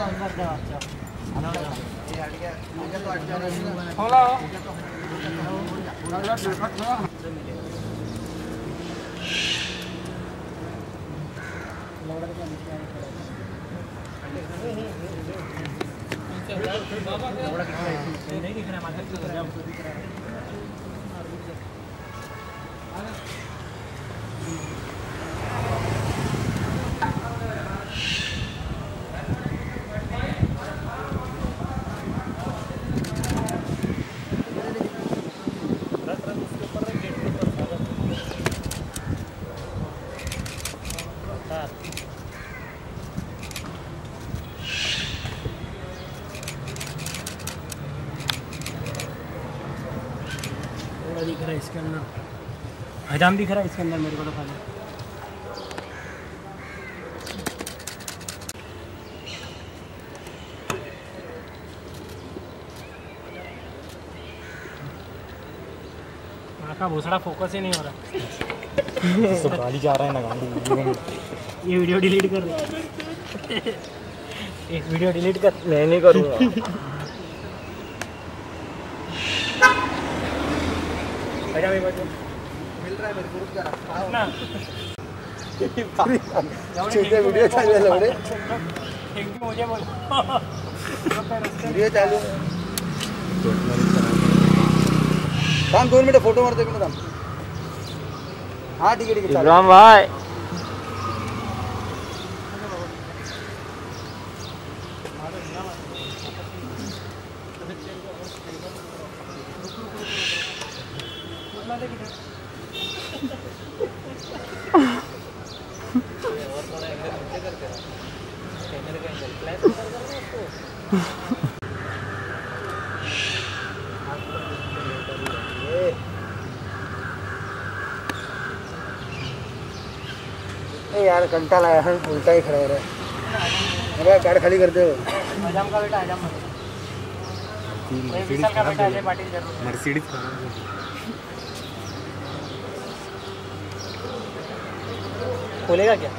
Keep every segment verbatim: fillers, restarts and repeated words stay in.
दिख रहा है इसके अंदर, हजाम दिख रहा है इसके अंदर मेरे को तो खाली। का भूसड़ा फोकस ही नहीं हो रहा। तो गाड़ी जा रहा है ना, गाड़ी ये वीडियो डिलीट कर रहे एक वीडियो डिलीट कर। मैं नहीं करूँगा। मिल रहा है मेरे को ना छोटे वीडियो चालू है लौड़े, मुझे बोल वीडियो चालू है। काम दो मिनट फोटो मारते को ना। हाँ ठीक है ठीक है राम भाई। यार घंटा लाया है, उल्टा ही खड़ा हो रहा है। अरे कार खाली कर दो। आजम का बेटा आजम मर्सिडीज का बेटा अजय पाटिल जरूर मर्सिडीज खोलेगा क्या?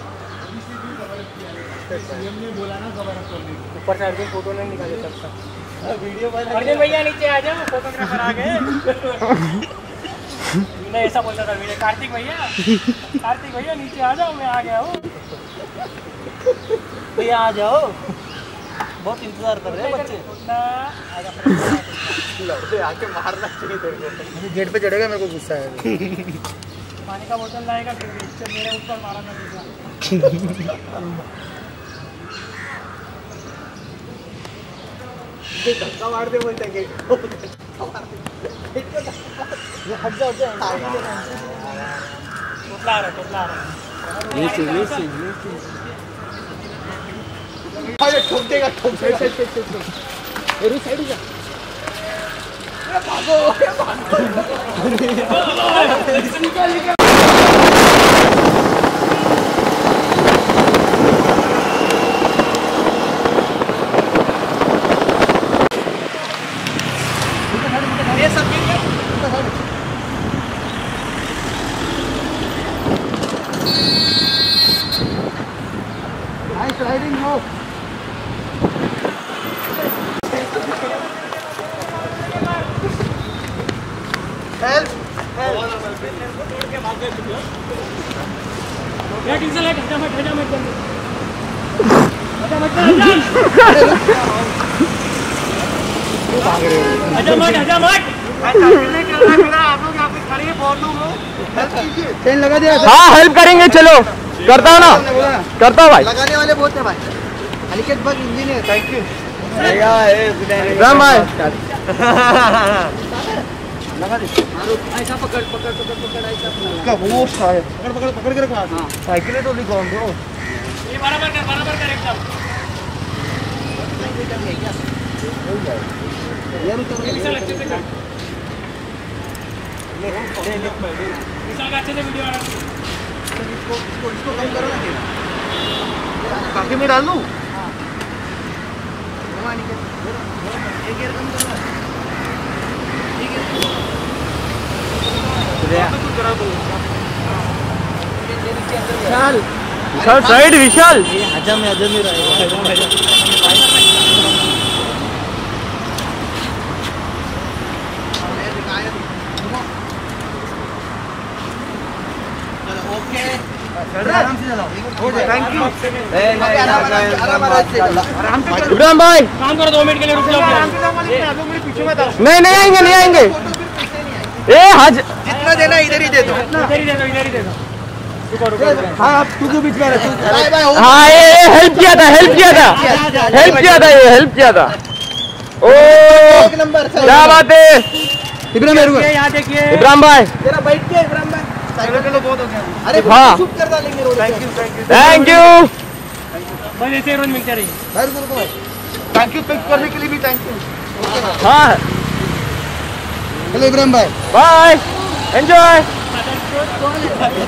बोला ना ऊपर से अर्जुन फोटो नहीं निकाले सकता। वीडियो अर्जुन भैया नीचे आ जाओ, फोटोग्राफर आ गए। मैं ऐसा बोलता था मेरे कार्तिक भैया, कार्तिक भैया नीचे आ जाओ, मैं आ गया हूँ। भैया आ जाओ, बहुत इंतजार कर रहे हैं बच्चे। आके मारना चाहिए तेरे को। गेट पे चढ़ेगा, मेरे को गुस्सा है। पानी का बोतल लाएगा फिर मेरे ऊपर मारा ना दूसरा। धक्का मार दे बोलते गेट को। हट जाओ क्या? टोटला आ रहा टोटला आ रहा। ये से ये से ये से। अरे ठोक देगा ठोक देगा। मेरी साइड जा। अरे भागो भागो। निकल निकल। ये सब के लिए नाइस राइडिंग हो। हेल्प तोड़ के भाग गए तुम लोग। लेट इनसे लेट हटा मत हटा मत जल्दी हटा मत हटा मत हटा मत। चेन लगा दिया। हाँ हेल्प करेंगे, चलो करता हूँ ना, करता हूँ भाई। लगाने वाले बहुत है भाई। Aniket bug engineer, thank you. Ram भाई लगा दे। ऐसा पकड़ पकड़ पकड़ पकड़ ऐसा का वो है। पकड़ पकड़ पकड़ के रखा। हां साइकिल तो नहीं कौन दो। ये बराबर कर बराबर कर एकदम। यार तो विशाल अच्छे से कर। विशाल का अच्छे से वीडियो आ रहा है। इसको इसको इसको कम करो ना। काफी में डाल दूं। हां एक गियर कम करो। ठीक है चल विशाल साइड विशाल हजम है हजम ही रहेगा। आराम से चलाओ। Thank you. इब्राहिम भाई काम करो, दो मिनट के लिए रुक जाओ। नहीं नहीं आएंगे नहीं आएंगे। ए हज जितना देना इधर ही दे दो। इधर ही दे दो, इधर ही दे दो। रुको रुको। हाँ आप तू के बीच में रह। Bye bye. हाँ ये हेल्प किया था हेल्प किया था हेल्प किया था ये हेल्प किया था। ओ एक नंबर क्या बात है इब्राहिम रुको। ये यहाँ देखिए। इब्राहिम भाई तेरा बैठ के इब्राहिम भाई। चलो चलो बहुत हो गया। अरे हाँ। शूट कर डालेंगे road. Thank you thank you thank you. बस ऐसे ही रोज मिलते रहिए। भाई रुको भाई। थैंक यू पिक करने के लिए भी थैंक यू। हाँ चलो इब्राहिम भाई बाय एंजॉय।